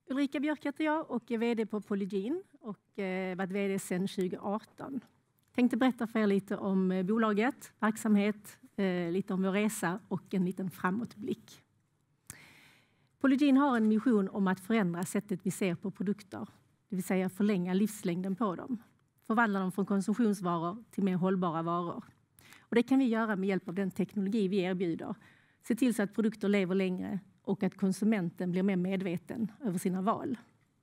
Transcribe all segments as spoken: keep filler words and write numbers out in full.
Ulrika Björk heter jag och är vd på Polygiene och eh, varit vd sedan tjugo arton. Tänkte berätta för er lite om eh, bolaget, verksamhet, eh, lite om vår resa och en liten framåtblick. Polygiene har en mission om att förändra sättet vi ser på produkter, det vill säga förlänga livslängden på dem. Förvandla dem från konsumtionsvaror till mer hållbara varor. Och det kan vi göra med hjälp av den teknologi vi erbjuder. Se till så att produkter lever längre och att konsumenten blir mer medveten över sina val.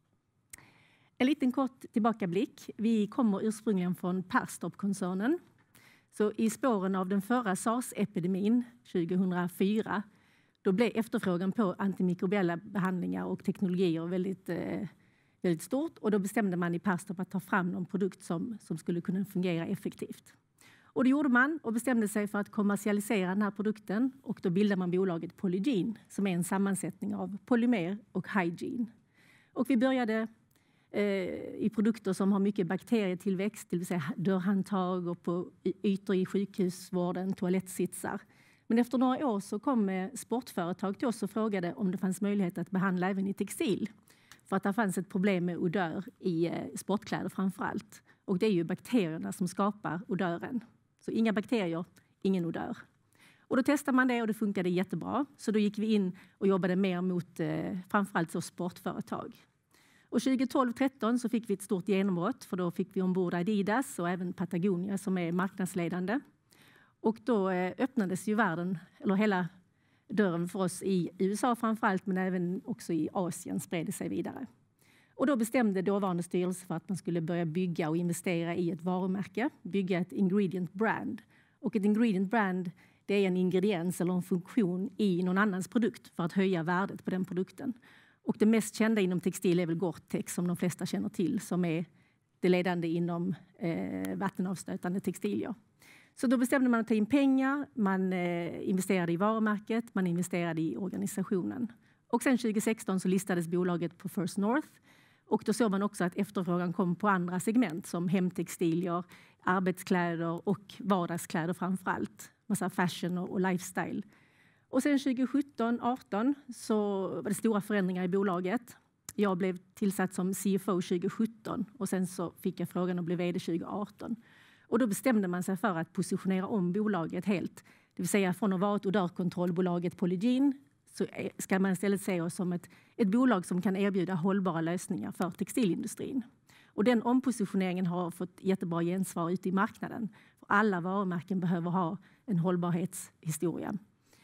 En liten kort tillbakablick. Vi kommer ursprungligen från Perstorp-koncernen. Så i spåren av den förra SARS-epidemin tjugohundrafyra då blev efterfrågan på antimikrobiella behandlingar och teknologier väldigt, eh, väldigt stort. Och då bestämde man i Perstorp att ta fram någon produkt som, som skulle kunna fungera effektivt. Och det gjorde man och bestämde sig för att kommersialisera den här produkten. Och då bildade man bolaget Polygiene som är en sammansättning av polymer och hygiene. Och vi började eh, i produkter som har mycket bakterietillväxt, det vill säga dörrhandtag och på ytor i sjukhusvården, toalettsitsar. Men efter några år så kom sportföretag till oss och frågade om det fanns möjlighet att behandla även i textil. För att det fanns ett problem med odör i sportkläder framför allt. Och det är ju bakterierna som skapar odören. Så inga bakterier, ingen odör. Och då testade man det och det funkade jättebra. Så då gick vi in och jobbade mer mot eh, framförallt så sportföretag. Och tjugotolv tretton så fick vi ett stort genombrott för då fick vi ombord Adidas och även Patagonia som är marknadsledande. Och då eh, öppnades ju världen, eller hela dörren för oss i U S A framförallt men även också i Asien spred det sig vidare. Och då bestämde dåvarande styrelse för att man skulle börja bygga och investera i ett varumärke, bygga ett ingredient brand. Och ett ingredient brand det är en ingrediens eller en funktion i någon annans produkt för att höja värdet på den produkten. Och det mest kända inom textil är väl Gore-Tex som de flesta känner till som är det ledande inom eh, vattenavstötande textilier. Så då bestämde man att ta in pengar, man eh, investerade i varumärket, man investerade i organisationen. Och sen tjugo sexton så listades bolaget på First North. Och då såg man också att efterfrågan kom på andra segment som hemtextilier, arbetskläder och vardagskläder framför allt. Massa fashion och lifestyle. Och sen tjugo sjutton arton så var det stora förändringar i bolaget. Jag blev tillsatt som C F O tjugo sjutton och sen så fick jag frågan att bli vd tjugo arton. Och då bestämde man sig för att positionera om bolaget helt. Det vill säga från att vara ett odörkontrollbolaget Polygiene så ska man istället se oss som ett, ett bolag som kan erbjuda hållbara lösningar för textilindustrin. Och den ompositioneringen har fått jättebra gensvar ute i marknaden. För alla varumärken behöver ha en hållbarhetshistoria.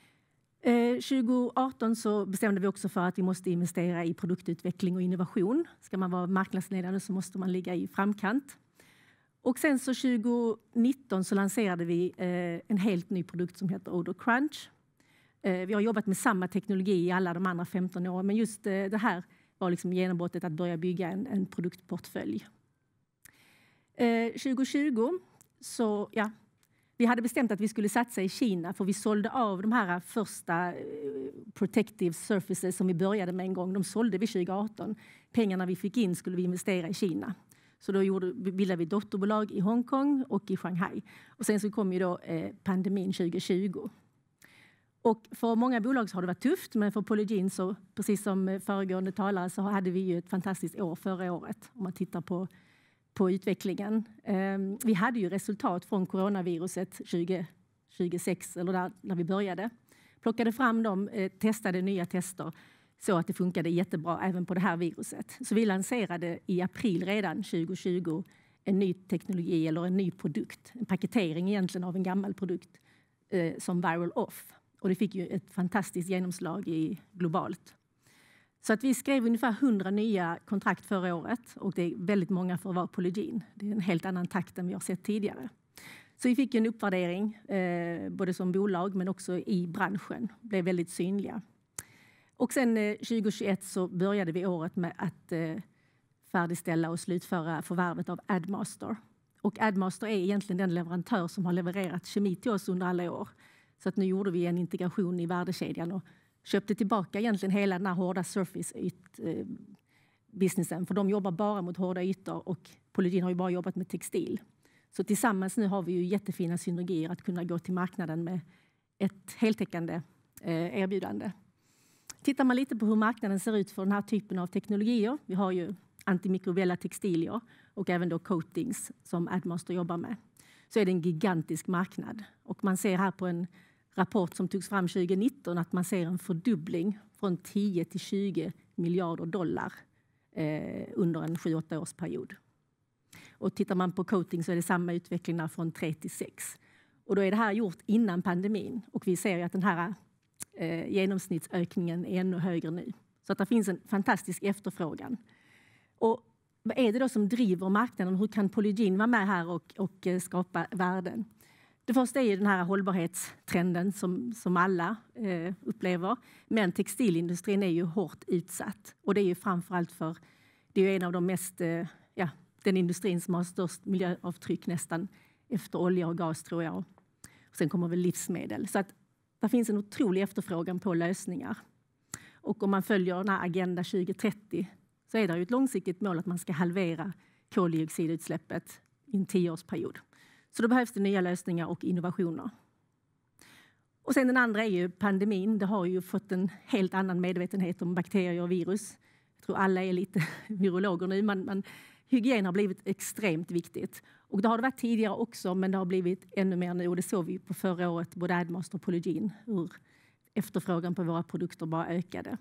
Eh, tjugo arton så bestämde vi också för att vi måste investera i produktutveckling och innovation. Ska man vara marknadsledande så måste man ligga i framkant. Och sen så tjugo nitton så lanserade vi eh, en helt ny produkt som heter Odor Crunch. Vi har jobbat med samma teknologi i alla de andra femton åren, men just det här var liksom genombrottet att börja bygga en, en produktportfölj. Eh, tjugo tjugo så, ja, vi hade bestämt att vi skulle satsa i Kina för vi sålde av de här första eh, protective surfaces som vi började med en gång. De sålde vi tjugo arton. Pengarna vi fick in skulle vi investera i Kina. Så då gjorde, bildade vi dotterbolag i Hongkong och i Shanghai. Och sen så kom ju då eh, pandemin tjugo tjugo. Och för många bolag så har det varit tufft, men för Polygiene så, precis som föregående talare, så hade vi ju ett fantastiskt år förra året om man tittar på, på utvecklingen. Um, vi hade ju resultat från coronaviruset tjugo tjugosex, eller där, när vi började. Plockade fram dem, eh, testade nya tester så att det funkade jättebra även på det här viruset. Så vi lanserade i april redan tjugo tjugo en ny teknologi eller en ny produkt, en paketering egentligen av en gammal produkt eh, som Viral Off. Och det fick ju ett fantastiskt genomslag i, globalt. Så att vi skrev ungefär hundra nya kontrakt förra året. Och det är väldigt många för att vara Polygiene. Det är en helt annan takt än vi har sett tidigare. Så vi fick en uppvärdering, eh, både som bolag men också i branschen. Blev väldigt synliga. Och sen eh, tjugo tjugoett så började vi året med att eh, färdigställa och slutföra förvärvet av Admaster. Och Admaster är egentligen den leverantör som har levererat kemi till oss under alla år. Så att nu gjorde vi en integration i värdekedjan och köpte tillbaka egentligen hela den här hårda surface-businessen. För de jobbar bara mot hårda ytor och Polygiene har ju bara jobbat med textil. Så tillsammans nu har vi ju jättefina synergier att kunna gå till marknaden med ett heltäckande erbjudande. Tittar man lite på hur marknaden ser ut för den här typen av teknologier, vi har ju antimikrobiella textilier och även då coatings som Addmaster jobbar med, så är det en gigantisk marknad. Och man ser här på en rapport som togs fram tjugonitton att man ser en fördubbling från tio till tjugo miljarder dollar eh, under en sju åtta års period. Och tittar man på coating så är det samma utveckling där från tre till sex. Och då är det här gjort innan pandemin och vi ser ju att den här eh, genomsnittsökningen är ännu högre nu. Så att det finns en fantastisk efterfrågan. Och vad är det då som driver marknaden? Hur kan Polygiene vara med här och, och skapa värden? Det första är ju den här hållbarhetstrenden som, som alla eh, upplever. Men textilindustrin är ju hårt utsatt. Och det är ju framförallt för, det är ju en av de mest, eh, ja, den industrin som har störst miljöavtryck nästan efter olja och gas tror jag. Och sen kommer väl livsmedel. Så att det finns en otrolig efterfrågan på lösningar. Och om man följer den här Agenda tjugo trettio så är det ju ett långsiktigt mål att man ska halvera koldioxidutsläppet i en tioårsperiod. Så då behövs det nya lösningar och innovationer. Och sen den andra är ju pandemin. Det har ju fått en helt annan medvetenhet om bakterier och virus. Jag tror alla är lite virologer nu. Man, man, hygien har blivit extremt viktigt. Och det har det varit tidigare också, men det har blivit ännu mer nu. Och det såg vi på förra året, både Addmaster och Polygiene, hur efterfrågan på våra produkter bara ökade.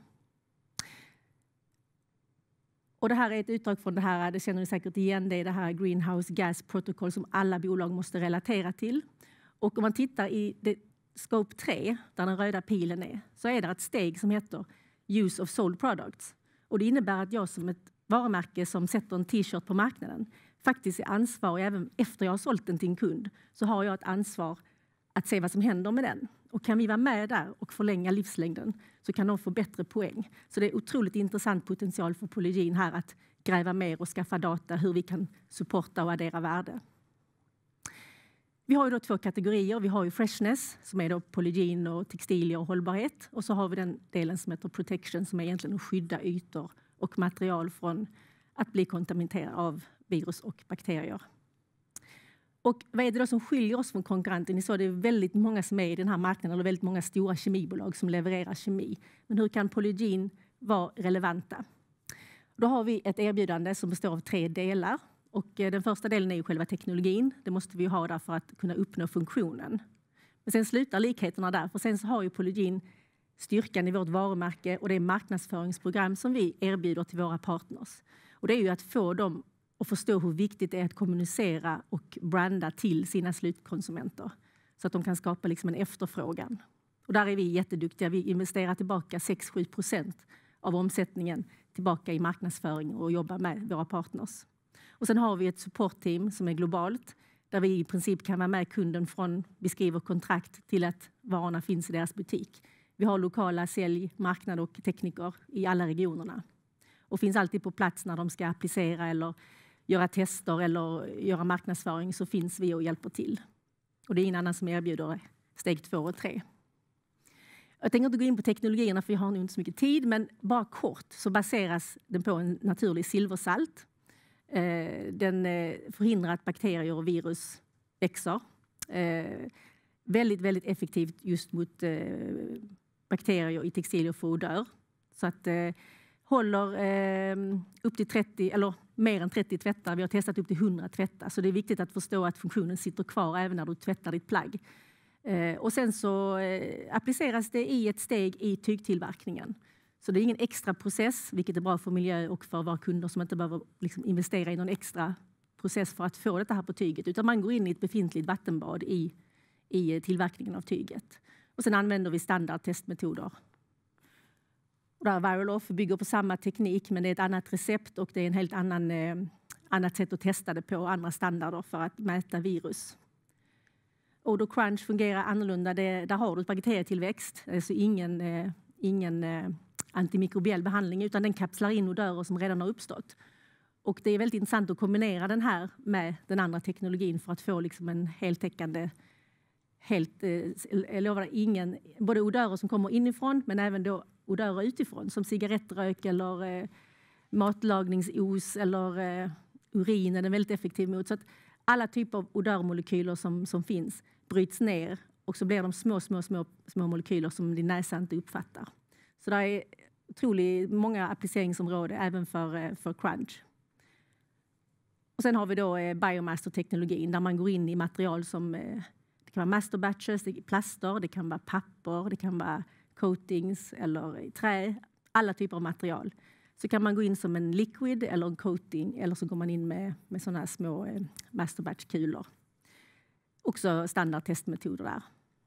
Och det här är ett utdrag från det här, det känner ni säkert igen, det är det här Greenhouse Gas Protocol som alla bolag måste relatera till. Och om man tittar i det, Scope tre, där den röda pilen är, så är det ett steg som heter Use of Sold Products. Och det innebär att jag som ett varumärke som sätter en t-shirt på marknaden faktiskt är ansvarig, även efter jag har sålt den till en kund, så har jag ett ansvar att se vad som händer med den. Och kan vi vara med där och förlänga livslängden så kan de få bättre poäng. Så det är otroligt intressant potential för Polygiene här att gräva mer och skaffa data hur vi kan supporta och addera värde. Vi har ju då två kategorier. Vi har ju freshness som är då Polygiene och textilier och hållbarhet. Och så har vi den delen som heter protection som är egentligen att skydda ytor och material från att bli kontaminerade av virus och bakterier. Och vad är det då som skiljer oss från konkurrenten? Ni såg det är väldigt många som är i den här marknaden, eller väldigt många stora kemibolag som levererar kemi. Men hur kan Polygiene vara relevanta? Då har vi ett erbjudande som består av tre delar. Och den första delen är ju själva teknologin. Det måste vi ha där för att kunna uppnå funktionen. Men sen slutar likheterna där. För sen så har ju Polygiene styrkan i vårt varumärke och det är marknadsföringsprogram som vi erbjuder till våra partners. Och det är ju att få dem och förstå hur viktigt det är att kommunicera och branda till sina slutkonsumenter. Så att de kan skapa liksom en efterfrågan. Och där är vi jätteduktiga. Vi investerar tillbaka sex till sju procent av omsättningen tillbaka i marknadsföring och jobbar med våra partners. Och sen har vi ett supportteam som är globalt. Där vi i princip kan vara med kunden från vi skriver kontrakt till att varorna finns i deras butik. Vi har lokala sälj, marknad och tekniker i alla regionerna. Och finns alltid på plats när de ska applicera eller göra tester eller göra marknadsföring så finns vi och hjälper till. Och det är ingen annan som erbjuder steg två och tre. Jag tänker inte gå in på teknologierna för vi har nog inte så mycket tid, men bara kort så baseras den på en naturlig silversalt. Den förhindrar att bakterier och virus växer. Väldigt, väldigt effektivt just mot bakterier i textilier för odör. Så att håller eh, upp till trettio eller mer än trettio tvättar. Vi har testat upp till hundra tvättar. Så det är viktigt att förstå att funktionen sitter kvar även när du tvättar ditt plagg. Eh, och sen så eh, appliceras det i ett steg i tygtillverkningen. Så det är ingen extra process, vilket är bra för miljö och för våra kunder som inte behöver liksom, investera i någon extra process för att få det här på tyget. Utan man går in i ett befintligt vattenbad i, i tillverkningen av tyget. Och sen använder vi standardtestmetoder. Och där Viraloff bygger på samma teknik men det är ett annat recept och det är en helt annan eh, annat sätt att testa det på, andra standarder för att mäta virus. Och då Crunch fungerar annorlunda, det, där har du bakterietillväxt, alltså ingen, eh, ingen eh, antimikrobiell behandling utan den kapslar in odörer som redan har uppstått. Och det är väldigt intressant att kombinera den här med den andra teknologin för att få liksom en heltäckande, helt, eh, jag lovar ingen, både odörer som kommer inifrån men även då odörer utifrån som cigarettrök eller eh, matlagningsos eller eh, urin är den väldigt effektiv mot. Så att alla typer av odörmolekyler som, som finns bryts ner och så blir de små, små, små, små molekyler som din näsa inte uppfattar. Så det är otroligt många appliceringsområden även för, för crunch. Och sen har vi då biomasterteknologin där man går in i material som det kan vara masterbatches, det är plaster, det kan vara papper, det kan vara coatings eller trä, alla typer av material. Så kan man gå in som en liquid eller en coating eller så går man in med, med sådana här små eh, masterbatch-kulor. Också standardtestmetoder där.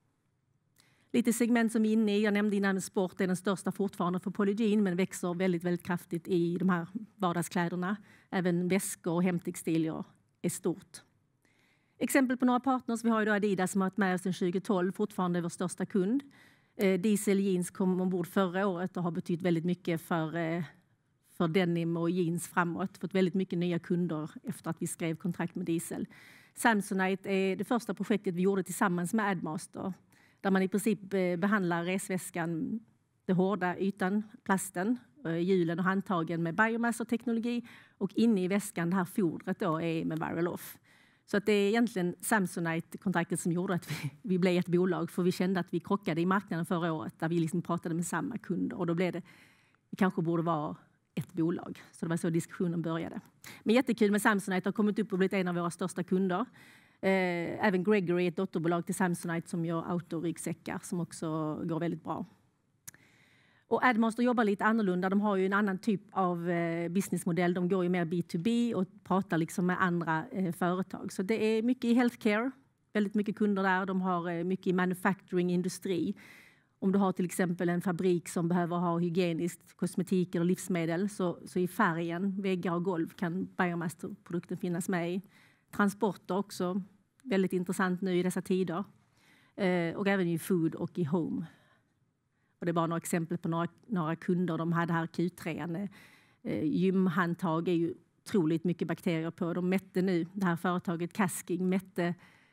Lite segment som är inne i, jag nämnde innan sport är den största fortfarande för Polygiene men växer väldigt, väldigt kraftigt i de här vardagskläderna. Även väskor och hemtextilier är stort. Exempel på några partners, vi har ju då Adidas som har varit med oss sedan tjugo tolv, fortfarande vår största kund. Eh, Diesel Jeans kom ombord förra året och har betytt väldigt mycket för, eh, för denim och jeans framåt. Fått väldigt mycket nya kunder efter att vi skrev kontrakt med Diesel. Samsonite är det första projektet vi gjorde tillsammans med Admaster. Där man i princip eh, behandlar resväskan, den hårda ytan, plasten, eh, hjulen och handtagen med biomasterteknologi. Och inne i väskan, det här fodret då, är med Viral Off. Så att det är egentligen Samsonite-kontraktet som gjorde att vi, vi blev ett bolag. För vi kände att vi krockade i marknaden förra året där vi liksom pratade med samma kunder. Och då blev det, vi kanske borde vara ett bolag. Så det var så diskussionen började. Men jättekul med Samsonite har kommit upp och blivit en av våra största kunder. Eh, även Gregory är ett dotterbolag till Samsonite som gör autoryggsäckar som också går väldigt bra. Och Admaster jobbar lite annorlunda. De har ju en annan typ av eh, businessmodell. De går ju mer B to B och pratar liksom med andra eh, företag. Så det är mycket i healthcare. Väldigt mycket kunder där. De har eh, mycket i manufacturing, industri. Om du har till exempel en fabrik som behöver ha hygieniskt kosmetik eller livsmedel så, så i färgen, väggar och golv kan biomasterprodukten finnas med i. Transporter också. Väldigt intressant nu i dessa tider. Eh, och även i food och i home. Och det är bara några exempel på några, några kunder de hade här Q tre. Eh, gymhandtag är ju otroligt mycket bakterier på. De mätte nu, det här företaget Casking mätte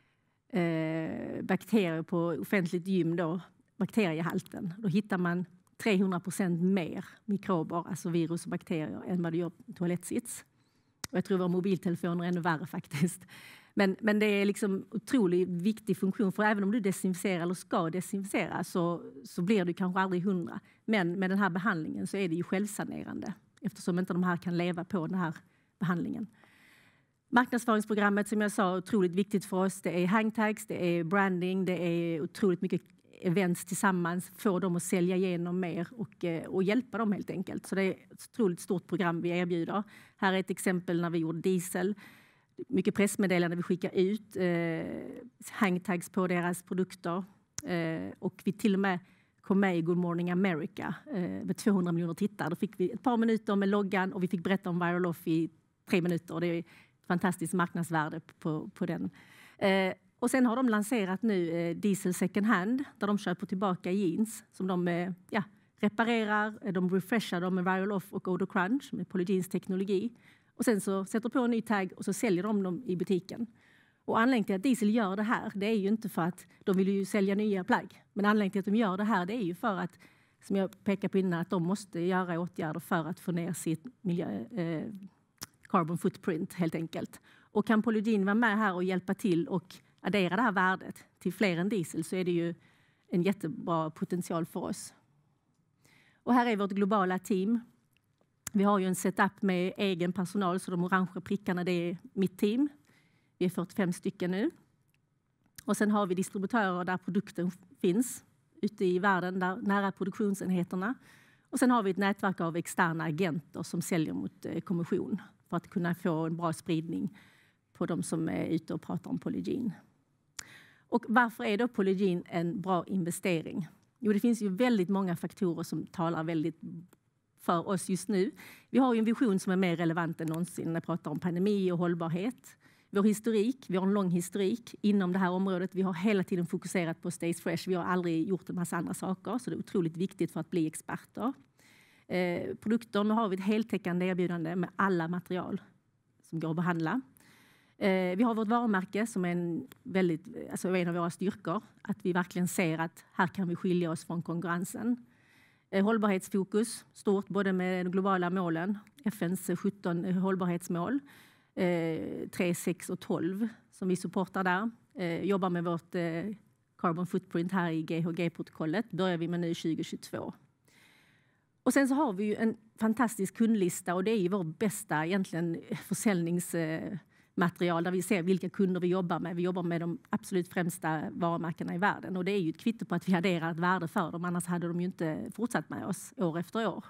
eh, bakterier på offentligt gym då, bakteriehalten. Då hittar man trehundra procent mer mikrober, alltså virus och bakterier, än vad det gör på toalettsits. Och jag tror våra mobiltelefoner är ännu värre faktiskt. Men, men det är liksom otroligt viktig funktion, för även om du desinficerar eller ska desinficera så, så blir du kanske aldrig hundra. Men med den här behandlingen så är det ju självsanerande eftersom inte de här kan leva på den här behandlingen. Marknadsföringsprogrammet som jag sa är otroligt viktigt för oss. Det är hangtags, det är branding, det är otroligt mycket events tillsammans. Få dem att sälja igenom mer och, och hjälpa dem helt enkelt. Så det är ett otroligt stort program vi erbjuder. Här är ett exempel när vi gjorde Diesel. Mycket pressmeddelande vi skickar ut, eh, hangtags på deras produkter eh, och vi till och med kom med i Good Morning America eh, med tvåhundra miljoner tittare. Då fick vi ett par minuter med loggan och vi fick berätta om Viral Off i tre minuter. Och det är ett fantastiskt marknadsvärde på, på den. Eh, och sen har de lanserat nu eh, Diesel Second Hand där de köper tillbaka jeans som de eh, ja, reparerar, de refreshar dem med Viral Off och Odor Crunch med Polygienes teknologi. Och sen så sätter på en ny tagg och så säljer de dem i butiken. Och anledningen till att Diesel gör det här, det är ju inte för att de vill ju sälja nya plagg. Men anledningen till att de gör det här, det är ju för att, som jag pekar på innan, att de måste göra åtgärder för att få ner sitt miljö, eh, carbon footprint helt enkelt. Och kan Polygiene vara med här och hjälpa till och addera det här värdet till fler än Diesel så är det ju en jättebra potential för oss. Och här är vårt globala team. Vi har ju en setup med egen personal så de orangea prickarna det är mitt team. Vi är fyrtiofem stycken nu. Och sen har vi distributörer där produkten finns ute i världen, där, nära produktionsenheterna. Och sen har vi ett nätverk av externa agenter som säljer mot eh, kommission för att kunna få en bra spridning på de som är ute och pratar om Polygiene. Och varför är då Polygiene en bra investering? Jo, det finns ju väldigt många faktorer som talar väldigt för oss just nu. Vi har ju en vision som är mer relevant än någonsin när vi pratar om pandemi och hållbarhet. Vår historik, vi har en lång historik inom det här området. Vi har hela tiden fokuserat på Stay Fresh. Vi har aldrig gjort en massa andra saker, så det är otroligt viktigt för att bli experter. Eh, produkter, nu har vi ett heltäckande erbjudande med alla material som går att behandla. Eh, vi har vårt varumärke som är en, väldigt, alltså en av våra styrkor. Att vi verkligen ser att här kan vi skilja oss från konkurrensen. Eh, hållbarhetsfokus, stort både med de globala målen, F N:s sjutton hållbarhetsmål. Eh, tre, sex och tolv som vi supportar där. Eh, jobbar med vårt eh, carbon footprint här i G H G-protokollet. Börjar vi med nu tjugo tjugotvå. Och sen så har vi ju en fantastisk kundlista och det är ju vår bästa egentligen försäljningsmaterial där vi ser vilka kunder vi jobbar med. Vi jobbar med de absolut främsta varumärkena i världen och det är ju ett kvitto på att vi adderar ett värde för dem, annars hade de ju inte fortsatt med oss år efter år.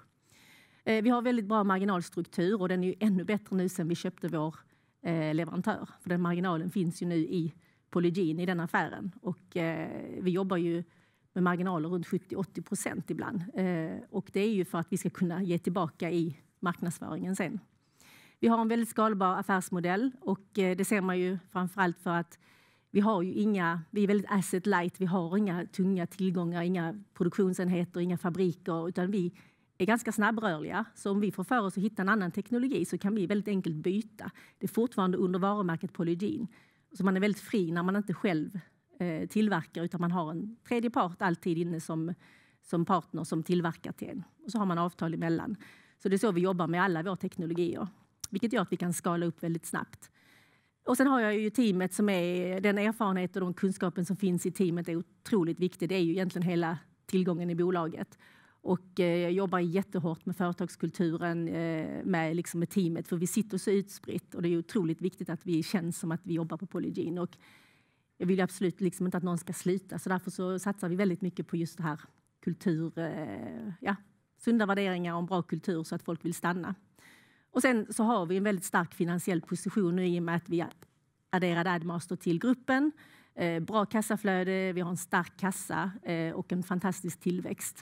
Vi har väldigt bra marginalstruktur och den är ju ännu bättre nu sen vi köpte vår leverantör. För den marginalen finns ju nu i Polygiene i den affären och vi jobbar ju med marginaler runt sjuttio till åttio procent ibland. Eh, och det är ju för att vi ska kunna ge tillbaka i marknadsföringen sen. Vi har en väldigt skalbar affärsmodell och eh, det ser man ju framförallt för att vi har ju inga, vi är väldigt asset light, vi har inga tunga tillgångar, inga produktionsenheter, inga fabriker utan vi är ganska snabbrörliga. Så om vi får för oss att hitta en annan teknologi så kan vi väldigt enkelt byta. Det är fortfarande under varumärket Polygiene. Så man är väldigt fri när man inte själv tillverkar utan man har en tredje part alltid inne som, som partner som tillverkar till en. Och så har man avtal emellan. Så det är så vi jobbar med alla våra teknologier. Vilket gör att vi kan skala upp väldigt snabbt. Och sen har jag ju teamet som är, den erfarenhet och den kunskapen som finns i teamet är otroligt viktig. Det är ju egentligen hela tillgången i bolaget. Och eh, jag jobbar jättehårt med företagskulturen, eh, med, liksom med teamet för vi sitter så utspritt. Och det är otroligt viktigt att vi känns som att vi jobbar på Polygiene. Och jag vill absolut liksom inte att någon ska sluta så därför så satsar vi väldigt mycket på just det här kultur, eh, ja, sunda värderingar och en bra kultur så att folk vill stanna. Och sen så har vi en väldigt stark finansiell position nu i och med att vi adderade Addmaster till gruppen. Eh, bra kassaflöde, vi har en stark kassa eh, och en fantastisk tillväxt.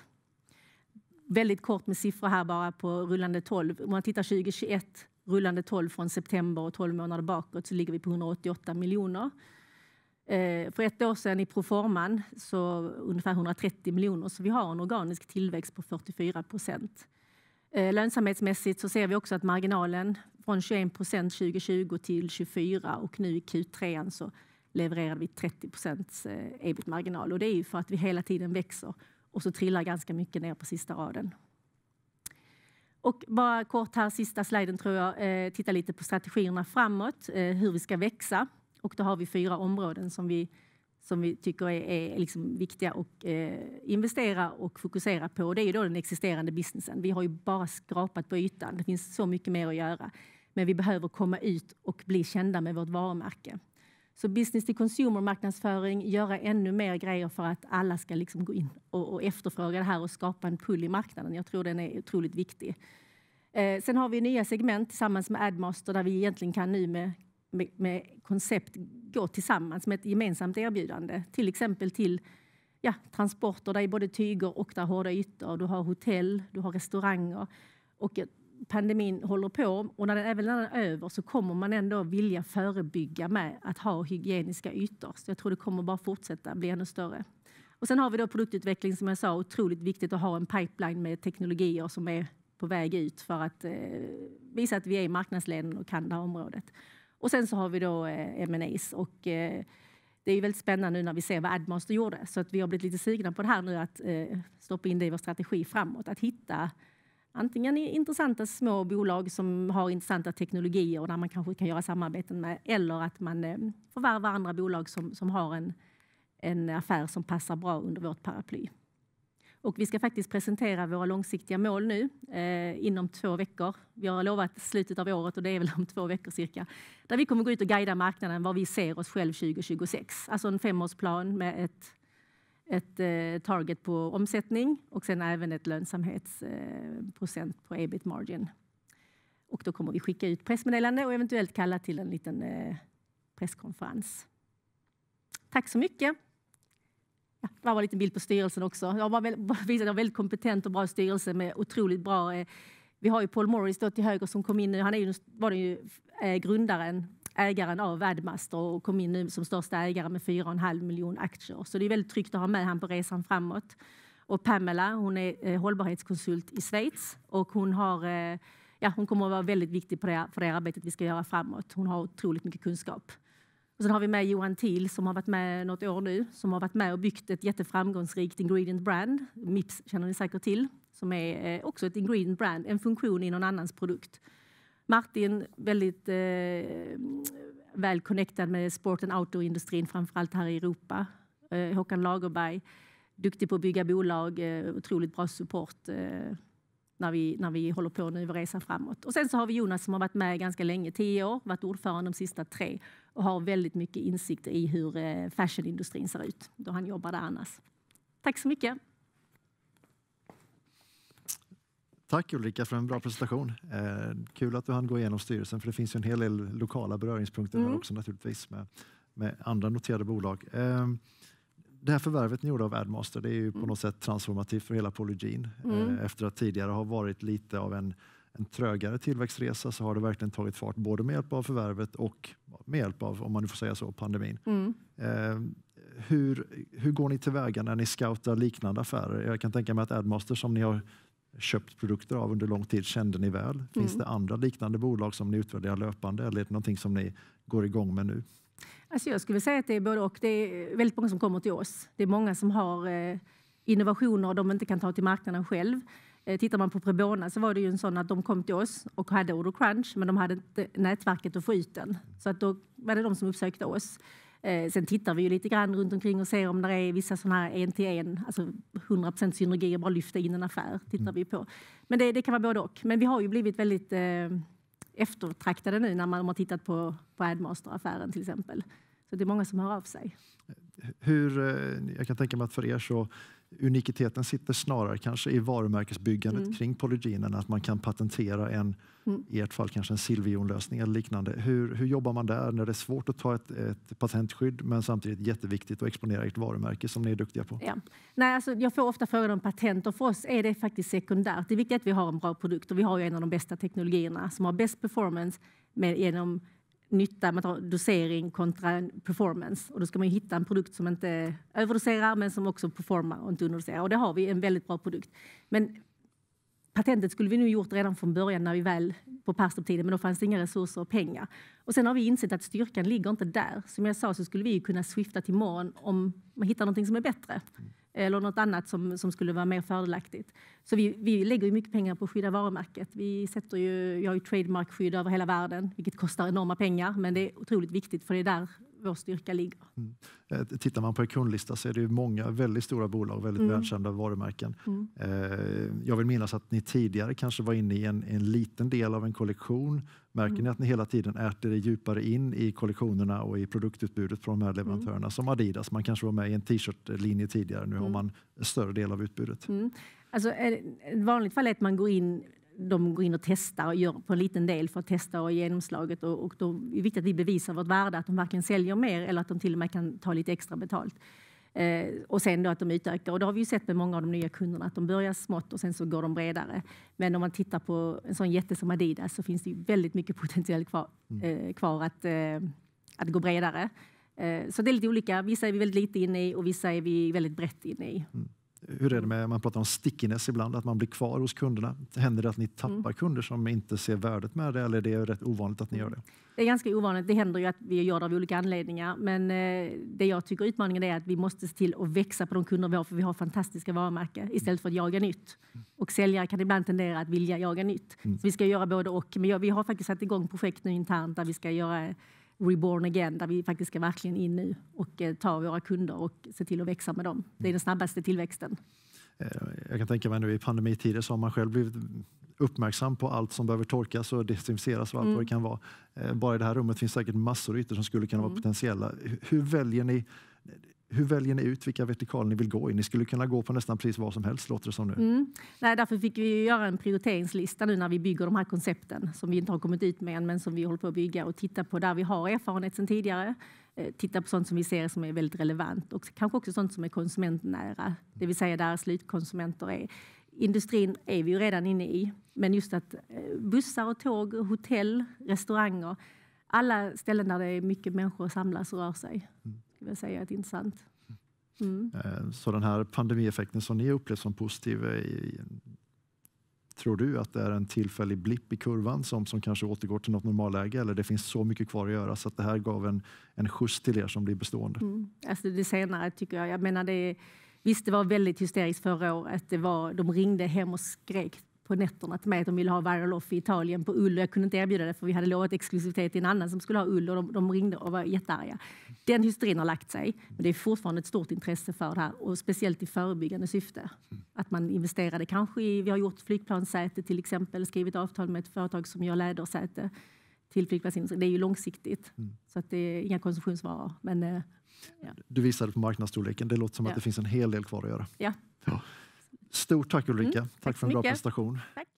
Väldigt kort med siffror här bara på rullande tolv. Om man tittar tjugo tjugoett, rullande tolv från september och tolv månader bakåt så ligger vi på hundraåttioåtta miljoner. Eh, för ett år sedan i proforman så ungefär hundratrettio miljoner så vi har en organisk tillväxt på fyrtiofyra procent. Eh, lönsamhetsmässigt så ser vi också att marginalen från tjugoen procent tjugo tjugo till tjugofyra och nu i Q tre så levererar vi trettio procent eh, ebit-marginal och det är ju för att vi hela tiden växer och så trillar ganska mycket ner på sista raden. Och bara kort här, sista sliden tror jag, eh, titta lite på strategierna framåt, eh, hur vi ska växa. Och då har vi fyra områden som vi, som vi tycker är, är liksom viktiga att eh, investera och fokusera på. Och det är ju då den existerande businessen. Vi har ju bara skrapat på ytan. Det finns så mycket mer att göra. Men vi behöver komma ut och bli kända med vårt varumärke. Så business till consumer marknadsföring, göra ännu mer grejer för att alla ska liksom gå in och, och efterfråga det här och skapa en pull i marknaden. Jag tror den är otroligt viktig. Eh, sen har vi nya segment tillsammans med Addmaster där vi egentligen kan nu med Med, med koncept gå tillsammans med ett gemensamt erbjudande. Till exempel till ja, transporter där är både tyger och där hårda ytor. Du har hotell, du har restauranger. Och pandemin håller på och när den även är över så kommer man ändå vilja förebygga med att ha hygieniska ytor. Så jag tror det kommer bara fortsätta bli ännu större. Och sen har vi då produktutveckling som jag sa, otroligt viktigt att ha en pipeline med teknologier som är på väg ut för att eh, visa att vi är i marknadsledningen och kan det här området. Och sen så har vi då eh, M and A's och eh, det är väldigt spännande nu när vi ser vad Addmaster gjorde. Så att vi har blivit lite sugna på det här nu att eh, stoppa in det i vår strategi framåt. Att hitta antingen intressanta små bolag som har intressanta teknologier och där man kanske kan göra samarbeten med. Eller att man eh, förvärvar andra bolag som, som har en, en affär som passar bra under vårt paraply. Och vi ska faktiskt presentera våra långsiktiga mål nu eh, inom två veckor. Vi har lovat slutet av året och det är väl om två veckor cirka. Där vi kommer gå ut och guida marknaden var vi ser oss själv tjugo tjugosex. Alltså en femårsplan med ett, ett eh, target på omsättning och sen även ett lönsamhetsprocent eh, på ebit margin. Och då kommer vi skicka ut pressmeddelande och eventuellt kalla till en liten eh, presskonferens. Tack så mycket. Ja, det var en liten bild på styrelsen också. Jag var väldigt, visade en väldigt kompetent och bra styrelse med otroligt bra... Eh, vi har ju Paul Morris då till höger som kom in nu. Han är ju, var det ju eh, grundaren, ägaren av Addmaster och kom in nu som största ägare med fyra och en halv miljon aktier. Så det är väldigt tryggt att ha med han på resan framåt. Och Pamela, hon är eh, hållbarhetskonsult i Schweiz och hon har... Eh, ja, hon kommer att vara väldigt viktig på det, för det arbetet vi ska göra framåt. Hon har otroligt mycket kunskap. Och sen har vi med Johan Thiel som har varit med något år nu. Som har varit med och byggt ett jätteframgångsrikt ingredient brand. Mips känner ni säkert till. Som är också ett ingredient brand. En funktion i någon annans produkt. Martin, väldigt eh, väl connectad med sport- och outdoor-industrin. Framförallt här i Europa. Eh, Håkan Lagerberg. Duktig på att bygga bolag. Eh, otroligt bra support. Eh, när vi, när vi håller på nu och reser framåt. Och sen så har vi Jonas som har varit med ganska länge, tio år, varit ordförande de sista tre och har väldigt mycket insikter i hur eh, fashionindustrin ser ut då han jobbar där annars. Tack så mycket. Tack Ulrika för en bra presentation. Eh, kul att du hann gå igenom styrelsen, för det finns ju en hel del lokala beröringspunkter mm. här också naturligtvis med, med andra noterade bolag. Eh, det här förvärvet ni gjorde av Addmaster, det är ju på mm. något sätt transformativt för hela Polygiene. Mm. Eh, efter att tidigare ha varit lite av en, en trögare tillväxtresa så har det verkligen tagit fart både med hjälp av förvärvet och med hjälp av, om man nu får säga så, pandemin. Mm. Eh, hur, hur går ni tillväga när ni scoutar liknande affärer? Jag kan tänka mig att Addmaster som ni har köpt produkter av under lång tid kände ni väl. Finns mm. det andra liknande bolag som ni utvärderar löpande eller är det någonting som ni går igång med nu? Alltså jag skulle säga att det är både och. Det är väldigt många som kommer till oss. Det är många som har eh, innovationer de inte kan ta till marknaden själv. Eh, tittar man på Prebona så var det ju en sån att de kom till oss och hade Odor Crunch men de hade inte nätverket att få ut den. Så att då var det de som uppsökte oss. Eh, sen tittar vi ju lite grann runt omkring och ser om det är vissa sådana här en till en, alltså hundra procent synergier, bara lyfta in en affär, tittar mm. vi på. Men det, det kan vara både och. Men vi har ju blivit väldigt eh, eftertraktade nu när man har tittat på, på Addmaster-affären till exempel. Så det är många som hör av sig. Hur, jag kan tänka mig att för er så unikiteten sitter snarare kanske i varumärkesbyggandet mm. kring Polygiene, att man kan patentera en, mm. i ert fall kanske en silverjonlösning eller liknande. Hur, hur jobbar man där när det är svårt att ta ett, ett patentskydd men samtidigt jätteviktigt att exponera ert varumärke som ni är duktiga på? Ja. Nej, alltså, jag får ofta frågan om patent och för oss är det faktiskt sekundärt. Det är viktigt att vi har en bra produkt och vi har ju en av de bästa teknologierna som har bäst performance med, genom nytta, man tar dosering kontra performance. Och då ska man ju hitta en produkt som inte överdoserar men som också performar och inte underdoserar. Och det har vi en väldigt bra produkt. Men patentet skulle vi nu gjort redan från början när vi väl på perspektiven, men då fanns det inga resurser och pengar. Och sen har vi insett att styrkan ligger inte där. Som jag sa så skulle vi ju kunna swifta till morgon om man hittar något som är bättre. Mm. Eller något annat som, som skulle vara mer fördelaktigt. Så vi, vi lägger ju mycket pengar på att skydda varumärket. Vi sätter ju, jag har ju trademarkskydd över hela världen, vilket kostar enorma pengar. Men det är otroligt viktigt för det är där vår styrka ligger. Mm. Tittar man på en kundlista så är det ju många väldigt stora bolag, väldigt mm. välkända varumärken. Mm. Eh, jag vill minnas att ni tidigare kanske var inne i en, en liten del av en kollektion. Märker mm. ni att ni hela tiden äter det djupare in i kollektionerna och i produktutbudet från de här leverantörerna? Mm. Som Adidas, man kanske var med i en t-shirt-linje tidigare, nu mm. har man en större del av utbudet. Mm. Alltså, ett vanligt fall är att man går in de går in och testar och gör på en liten del för att testa och genomslaget. Och, och då är det viktigt att vi bevisar vårt värde, att de varken säljer mer eller att de till och med kan ta lite extra betalt. Eh, och sen då att de utökar. Och då har vi ju sett med många av de nya kunderna att de börjar smått och sen så går de bredare. Men om man tittar på en sån jätte som Adidas så finns det ju väldigt mycket potential kvar, eh, kvar att, eh, att gå bredare. Eh, så det är lite olika. Vissa är vi väldigt lite inne i och vissa är vi väldigt brett inne i. Mm. Hur är det med, man pratar om stickiness ibland, att man blir kvar hos kunderna. Händer det att ni tappar mm. kunder som inte ser värdet med det, eller är det rätt ovanligt att ni gör det? Det är ganska ovanligt. Det händer ju att vi gör det av olika anledningar. Men eh, det jag tycker utmaningen är att vi måste se till att växa på de kunder vi har, för vi har fantastiska varumärken istället för att jaga nytt. Och säljare kan ibland tendera att vilja jaga nytt. Mm. Så vi ska göra både och. Men vi har faktiskt satt igång projekt nu internt där vi ska göra Reborn again, där vi faktiskt ska verkligen in nu och eh, ta våra kunder och se till att växa med dem. Det är den snabbaste tillväxten. Jag kan tänka mig nu i pandemitider så har man själv blivit uppmärksam på allt som behöver torkas och desinficeras och allt mm. vad det kan vara. Bara i det här rummet finns säkert massor ytor som skulle kunna mm. vara potentiella. Hur väljer ni Hur väljer ni ut vilka vertikaler ni vill gå i? Ni skulle kunna gå på nästan precis vad som helst, låter det som nu. Mm. Nej, därför fick vi göra en prioriteringslista nu när vi bygger de här koncepten som vi inte har kommit ut med än, men som vi håller på att bygga, och titta på där vi har erfarenhet sedan tidigare. Eh, titta på sånt som vi ser som är väldigt relevant och kanske också sånt som är konsumentnära. Det vill säga där slutkonsumenter är. Industrin är vi ju redan inne i, men just att eh, bussar och tåg, hotell, restauranger, alla ställen där det är mycket människor samlas och rör sig. Mm. Skulle jag säga är intressant. Mm. Så den här pandemieffekten som ni upplevt som positiv, tror du att det är en tillfällig blipp i kurvan som, som kanske återgår till något normalläge, eller det finns så mycket kvar att göra så att det här gav en, en skjuts till er som blir bestående? Mm. Alltså det senare tycker jag. Jag menar det, visst, det var väldigt hysteriskt förra året. Det var, de ringde hem och skrek på nätterna till mig att de ville ha viral off i Italien på ull och jag kunde inte erbjuda det för vi hade lovat exklusivitet till en annan som skulle ha ull och de, de ringde och var jättearga. Den hysterin har lagt sig, men det är fortfarande ett stort intresse för det här och speciellt i förebyggande syfte. Att man investerade kanske i, vi har gjort flygplanssäte till exempel, skrivit avtal med ett företag som gör lädersäte till flygplatsindustrin. Det är ju långsiktigt, mm. så att det är inga konsumtionsvaror. Men, ja. Du visade på marknadsstorleken, det låter som ja. att det finns en hel del kvar att göra. Ja. Ja. Stort tack Ulrika, mm, tack, tack för en bra mycket. presentation. Tack.